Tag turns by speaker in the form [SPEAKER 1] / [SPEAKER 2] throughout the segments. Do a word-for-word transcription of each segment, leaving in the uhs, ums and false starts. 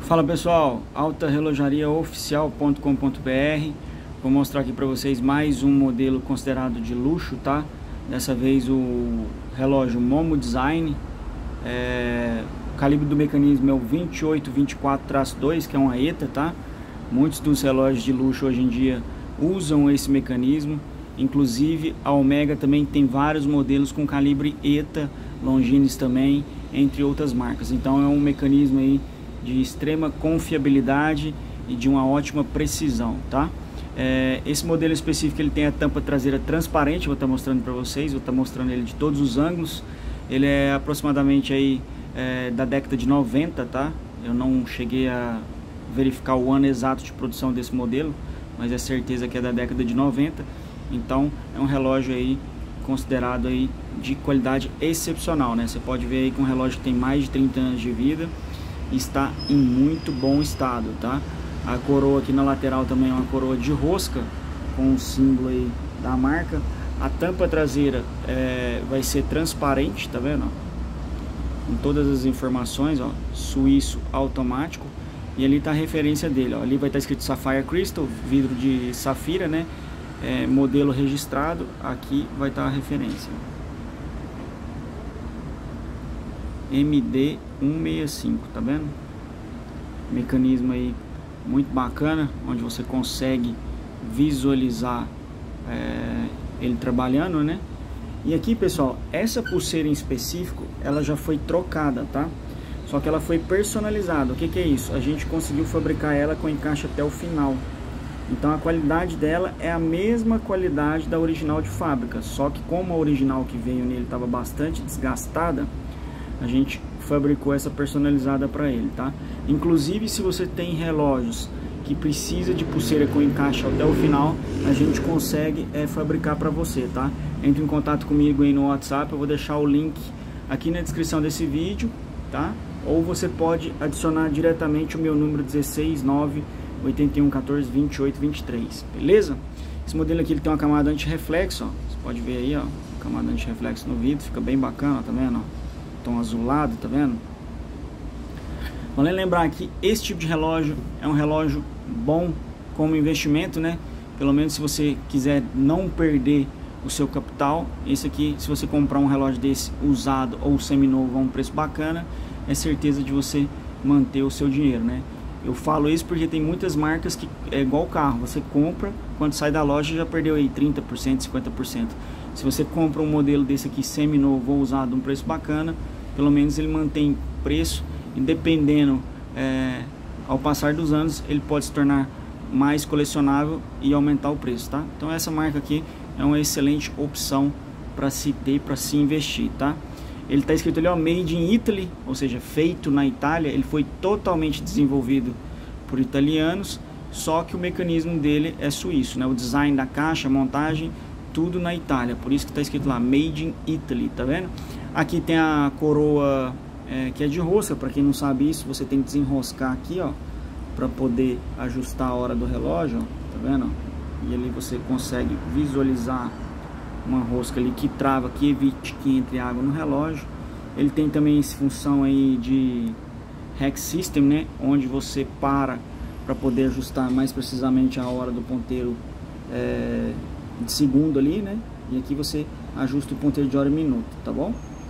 [SPEAKER 1] Fala pessoal, alta relojaria oficial ponto com ponto br. Vou mostrar aqui para vocês mais um modelo considerado de luxo, tá? Dessa vez o relógio Momo Design. É... O calibre do mecanismo é o vinte e oito vinte e quatro traço dois, que é uma ETA, tá? Muitos dos relógios de luxo hoje em dia usam esse mecanismo. Inclusive a Omega também tem vários modelos com calibre ETA, Longines também, entre outras marcas. Então é um mecanismo aí de extrema confiabilidade e de uma ótima precisão, tá? É, esse modelo específico ele tem a tampa traseira transparente, vou estar mostrando para vocês, vou estar mostrando ele de todos os ângulos. Ele é aproximadamente aí é, da década de noventa, tá? Eu não cheguei a verificar o ano exato de produção desse modelo, mas é certeza que é da década de noventa. Então é um relógio aí considerado aí de qualidade excepcional, né? Você pode ver aí que um relógio que tem mais de trinta anos de vida, está em muito bom estado, tá? A coroa aqui na lateral também é uma coroa de rosca com o símbolo aí da marca. A tampa traseira é, vai ser transparente, tá vendo? Com todas as informações, ó, suíço automático. E ali tá a referência dele, ó. Ali vai estar escrito Sapphire Crystal, vidro de safira, né? É, modelo registrado. Aqui vai estar a referência. M D cento e sessenta e cinco, tá vendo? Mecanismo aí muito bacana, onde você consegue visualizar é, ele trabalhando, né? E aqui, pessoal, essa pulseira em específico, ela já foi trocada, tá? Só que ela foi personalizada. O que que é isso? A gente conseguiu fabricar ela com encaixe até o final. Então a qualidade dela é a mesma qualidade da original de fábrica, só que como a original que veio nele estava bastante desgastada, a gente fabricou essa personalizada para ele, tá? Inclusive, se você tem relógios que precisa de pulseira com encaixe até o final, a gente consegue é, fabricar para você, tá? Entre em contato comigo aí no WhatsApp, eu vou deixar o link aqui na descrição desse vídeo, tá? Ou você pode adicionar diretamente o meu número dezesseis nove oito um um quatro vinte e oito vinte e três, beleza? Esse modelo aqui ele tem uma camada anti-reflexo, ó. Você pode ver aí, ó, camada anti-reflexo no vidro, fica bem bacana, tá vendo? Ó? Tom azulado, tá vendo? Vale lembrar que esse tipo de relógio é um relógio bom como investimento, né? Pelo menos se você quiser não perder o seu capital, esse aqui, se você comprar um relógio desse usado ou seminovo a um preço bacana, é certeza de você manter o seu dinheiro, né? Eu falo isso porque tem muitas marcas que é igual o carro, você compra, quando sai da loja já perdeu aí trinta por cento, cinquenta por cento. Se você compra um modelo desse aqui seminovo ou usado a um preço bacana, pelo menos ele mantém preço e dependendo é, ao passar dos anos ele pode se tornar mais colecionável e aumentar o preço, tá? Então essa marca aqui é uma excelente opção para se ter, para se investir, tá? Ele está escrito ali, ó, Made in Italy, ou seja, feito na Itália. Ele foi totalmente desenvolvido por italianos, só que o mecanismo dele é suíço, né? O design da caixa, a montagem, tudo na Itália, por isso que está escrito lá Made in Italy, tá vendo? Aqui tem a coroa é, que é de rosca. Para quem não sabe isso, você tem que desenroscar aqui, ó, para poder ajustar a hora do relógio, ó, tá vendo? E ali você consegue visualizar uma rosca ali que trava, que evite que entre água no relógio. Ele tem também essa função aí de Rack System, né, onde você para para poder ajustar mais precisamente a hora do ponteiro é, de segundo ali, né? E aqui você ajusta o ponteiro de hora e minuto, tá bom?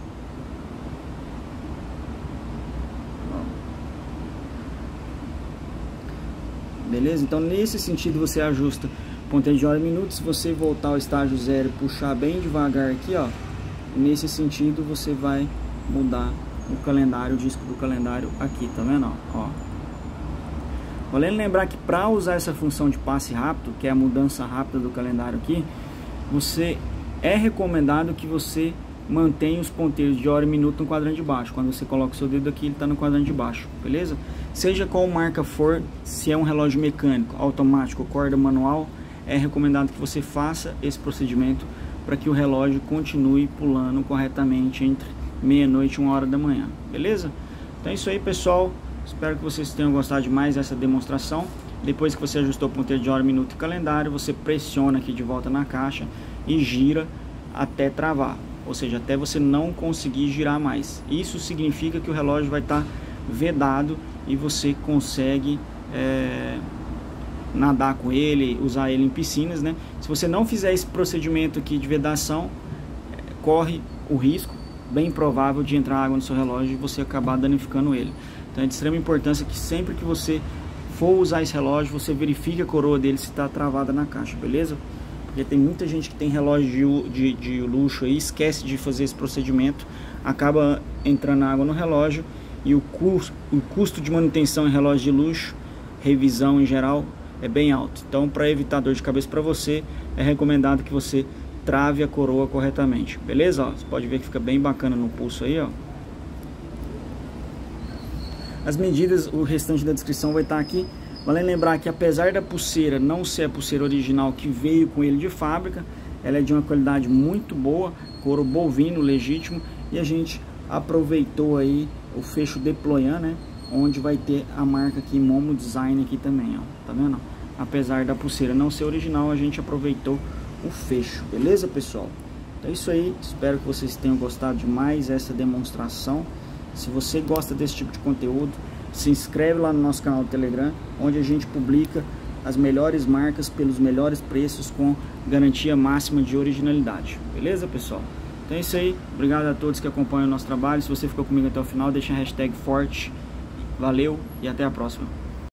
[SPEAKER 1] Beleza? Então nesse sentido você ajusta ponteiro de hora e minuto. Se você voltar ao estágio zero e puxar bem devagar aqui, ó, nesse sentido você vai mudar o calendário, o disco do calendário aqui, tá vendo? Ó, vale lembrar que para usar essa função de passe rápido, que é a mudança rápida do calendário aqui, você é recomendado que você mantenha os ponteiros de hora e minuto no quadrante de baixo. Quando você coloca o seu dedo aqui, ele está no quadrante de baixo, beleza? Seja qual marca for, se é um relógio mecânico, automático, corda manual, é recomendado que você faça esse procedimento para que o relógio continue pulando corretamente entre meia-noite e uma hora da manhã, beleza? Então é isso aí, pessoal. Espero que vocês tenham gostado de mais essa demonstração. Depois que você ajustou o ponteiro de hora, minuto e calendário, você pressiona aqui de volta na caixa e gira até travar, ou seja, até você não conseguir girar mais. Isso significa que o relógio vai estar vedado e você consegue é, nadar com ele, usar ele em piscinas, né? Se você não fizer esse procedimento aqui de vedação, corre o risco bem provável de entrar água no seu relógio e você acabar danificando ele. Então é de extrema importância que sempre que você for usar esse relógio, você verifique a coroa dele se está travada na caixa, beleza? Porque tem muita gente que tem relógio de, de, de luxo aí, esquece de fazer esse procedimento, acaba entrando água no relógio e o custo, o custo de manutenção em relógio de luxo, revisão em geral, é bem alto. Então, para evitar dor de cabeça para você, é recomendado que você trave a coroa corretamente, beleza? Ó, você pode ver que fica bem bacana no pulso aí, ó. As medidas, o restante da descrição vai estar aqui. Vale lembrar que apesar da pulseira não ser a pulseira original que veio com ele de fábrica, ela é de uma qualidade muito boa, couro bovino legítimo, e a gente aproveitou aí o fecho deployant, né? Onde vai ter a marca aqui Momo Design aqui também, ó. Tá vendo? Apesar da pulseira não ser original, a gente aproveitou o fecho, beleza, pessoal? Então é isso aí, espero que vocês tenham gostado de mais essa demonstração. Se você gosta desse tipo de conteúdo, se inscreve lá no nosso canal do Telegram, onde a gente publica as melhores marcas pelos melhores preços com garantia máxima de originalidade, beleza, pessoal? Então é isso aí, obrigado a todos que acompanham o nosso trabalho. Se você ficou comigo até o final, deixa a hashtag forte, valeu e até a próxima.